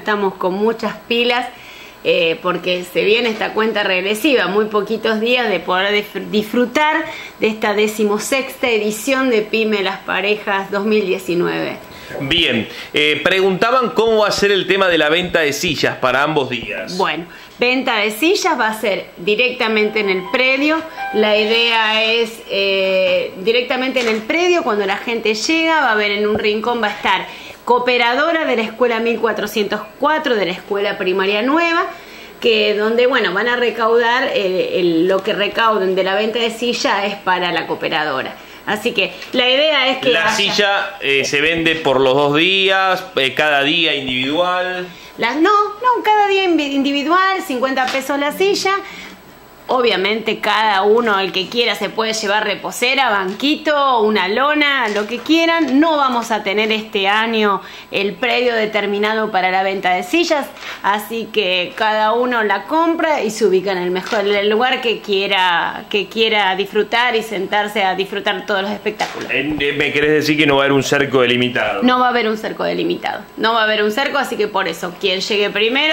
estamos con muchas pilas porque se viene esta cuenta regresiva, muy poquitos días de poder disfrutar de esta 16ª edición de Pyme Las Parejas 2019. Bien, preguntaban cómo va a ser el tema de la venta de sillas para ambos días. Bueno, venta de sillas va a ser directamente en el predio. La idea es directamente en el predio, cuando la gente llega, va a haber en un rincón, va a estar cooperadora de la escuela 1404, de la escuela primaria nueva, que donde, bueno, van a recaudar lo que recauden de la venta de silla es para la cooperadora. Así que la idea es que la silla se vende por los 2 días, cada día individual. No, cada día individual, 50 pesos la silla. Obviamente cada uno, el que quiera, se puede llevar reposera, banquito, una lona, lo que quieran. No vamos a tener este año el predio determinado para la venta de sillas, así que cada uno la compra y se ubica en el lugar que quiera disfrutar y sentarse a disfrutar todos los espectáculos. ¿Me querés decir que no va a haber un cerco delimitado? No va a haber un cerco delimitado, no va a haber un cerco, así que por eso quien llegue primero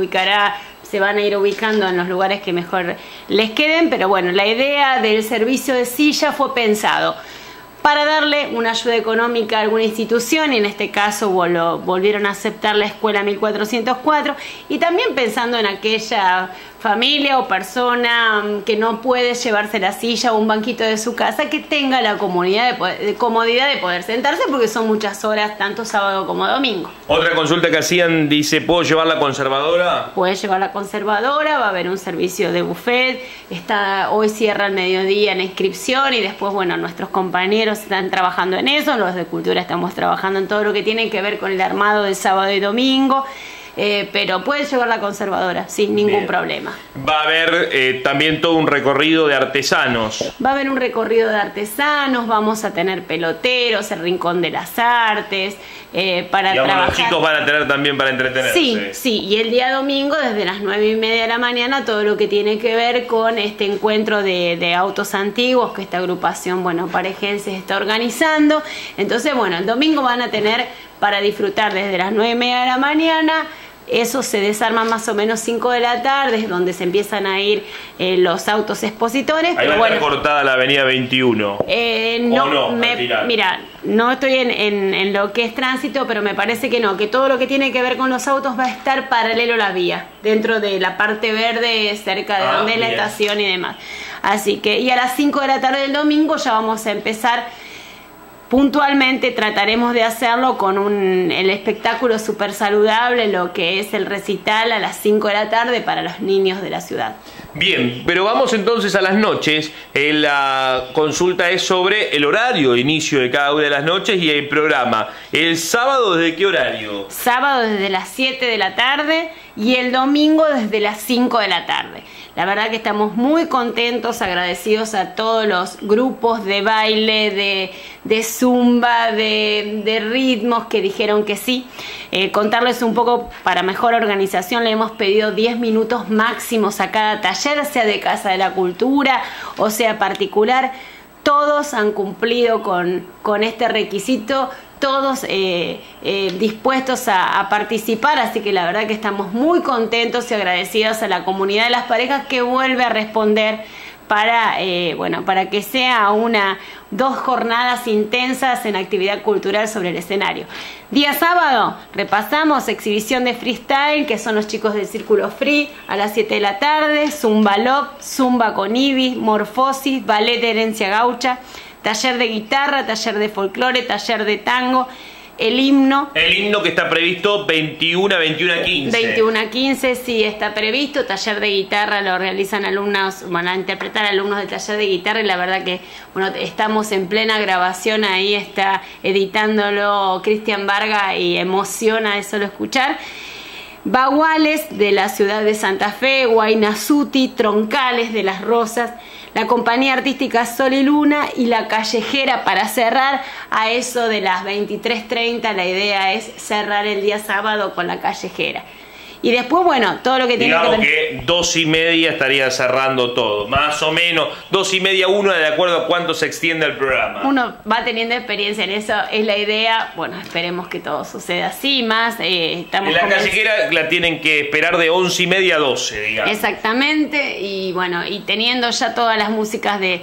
se van a ir ubicando en los lugares que mejor les queden, pero bueno, la idea del servicio de silla fue pensado para darle una ayuda económica a alguna institución, y en este caso volvieron a aceptar la escuela 1404, y también pensando en aquella familia o persona que no puede llevarse la silla o un banquito de su casa, que tenga la comodidad de poder sentarse, porque son muchas horas, tanto sábado como domingo. Otra consulta que hacían, dice, ¿puedo llevar la conservadora? Puede llevar la conservadora, va a haber un servicio de buffet, hoy cierra al mediodía la inscripción, y después, bueno, nuestros compañeros están trabajando en eso, los de cultura estamos trabajando en todo lo que tiene que ver con el armado del sábado y domingo. Pero puede llevar la conservadora sin ningún problema. Va a haber también todo un recorrido de artesanos. Va a haber un recorrido de artesanos, vamos a tener peloteros, el Rincón de las Artes, para trabajar. Los chicos van a tener también para entretenerse. Sí, y el día domingo desde las 9:30 de la mañana todo lo que tiene que ver con este encuentro de autos antiguos que esta agrupación, bueno, parejense está organizando. Entonces, bueno, el domingo van a tener para disfrutar desde las 9:30 de la mañana. Eso se desarma más o menos 5 de la tarde, es donde se empiezan a ir los autos expositores. Ahí va a estar cortada la avenida 21. Mira, no estoy en lo que es tránsito, pero me parece que no, que todo lo que tiene que ver con los autos va a estar paralelo a la vía, dentro de la parte verde, cerca de donde es la estación y demás. Así que, y a las 5 de la tarde del domingo ya vamos a empezar. Puntualmente trataremos de hacerlo con el espectáculo súper saludable, lo que es el recital a las 5 de la tarde para los niños de la ciudad. Bien, pero vamos entonces a las noches. La consulta es sobre el horario de inicio de cada una de las noches y el programa. ¿El sábado desde qué horario? Sábado desde las 7 de la tarde y el domingo desde las 5 de la tarde. La verdad que estamos muy contentos, agradecidos a todos los grupos de baile, de zumba, de ritmos que dijeron que sí. Contarles un poco, para mejor organización, le hemos pedido 10 minutos máximos a cada taller, sea de Casa de la Cultura o sea particular. Todos han cumplido con este requisito, todos dispuestos a participar, así que la verdad que estamos muy contentos y agradecidos a la comunidad de las parejas que vuelve a responder para que sea 2 jornadas intensas en actividad cultural sobre el escenario. Día sábado, repasamos exhibición de freestyle, que son los chicos del Círculo Free, a las 7 de la tarde, Zumba Love, Zumba con Ibis, Morfosis, Ballet de Herencia Gaucha, taller de guitarra, taller de folclore, taller de tango, el himno. El himno que está previsto 21 a 15. 21 a 15, sí, está previsto. Taller de guitarra lo realizan alumnos, van a interpretar alumnos del taller de guitarra, y la verdad que, bueno, estamos en plena grabación, ahí está editándolo Cristian Varga y emociona de solo escuchar. Baguales de la ciudad de Santa Fe, Guaynasuti, Troncales de las Rosas, la compañía artística Sol y Luna y la Callejera para cerrar a eso de las 23:30. La idea es cerrar el día sábado con la Callejera. Y después, bueno, todo lo que tiene que ver... que 2:30 estaría cerrando todo, más o menos, 2:30, 1, de acuerdo a cuánto se extiende el programa. Uno va teniendo experiencia en eso, es la idea. Bueno, esperemos que todo suceda así, más estamos... En la callejera la tienen que esperar de 11:30 a 12, digamos. Exactamente, y bueno, y teniendo ya todas las músicas de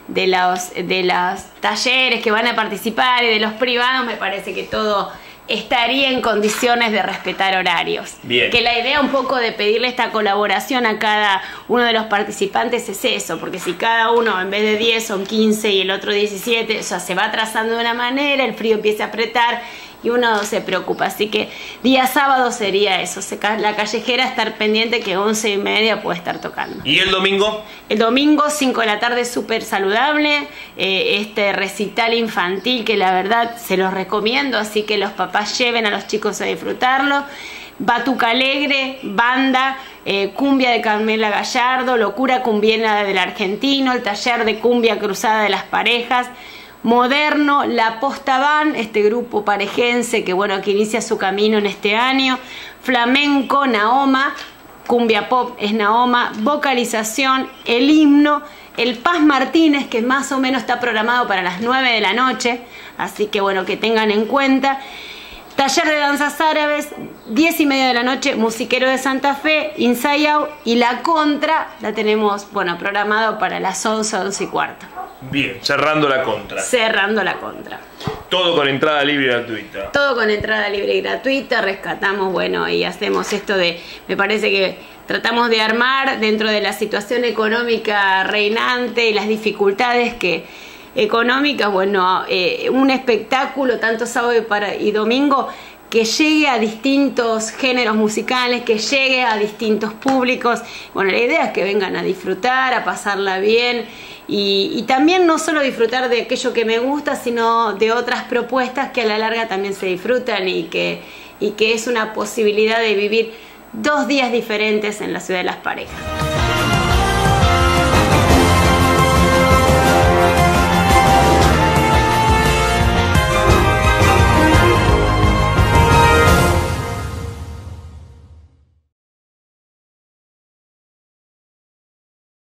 los talleres que van a participar y de los privados, me parece que todo estaría en condiciones de respetar horarios. Bien. Que la idea un poco de pedirle esta colaboración a cada uno de los participantes es eso, porque si cada uno en vez de 10 son 15 y el otro 17, o sea, se va trazando de una manera, el frío empieza a apretar y uno se preocupa. Así que día sábado sería eso, la callejera estar pendiente que 11:30 puede estar tocando. ¿Y el domingo? El domingo 5 de la tarde, súper saludable, este recital infantil que la verdad se los recomiendo, así que los papás lleven a los chicos a disfrutarlo. Batuca Alegre, banda, cumbia de Carmela Gallardo, locura cumbiera del argentino, el taller de cumbia cruzada de las parejas, Moderno, La Posta Van, este grupo parejense que bueno, que inicia su camino en este año, flamenco, Naoma, cumbia pop es Naoma, vocalización, el himno, el Paz Martínez, que más o menos está programado para las 9 de la noche, así que bueno, que tengan en cuenta. Taller de danzas árabes, 10:30 de la noche, Musiquero de Santa Fe, Inside Out, y La Contra la tenemos, bueno, programado para las 11, 11:15. Bien, cerrando la contra. Cerrando la contra. Todo con entrada libre y gratuita. Todo con entrada libre y gratuita, rescatamos, bueno, y hacemos esto de, me parece que tratamos de armar dentro de la situación económica reinante y las dificultades económicas, bueno, un espectáculo tanto sábado y domingo que llegue a distintos géneros musicales, que llegue a distintos públicos. Bueno, la idea es que vengan a disfrutar, a pasarla bien y también no solo disfrutar de aquello que me gusta, sino de otras propuestas que a la larga también se disfrutan y que es una posibilidad de vivir 2 días diferentes en la ciudad de las parejas.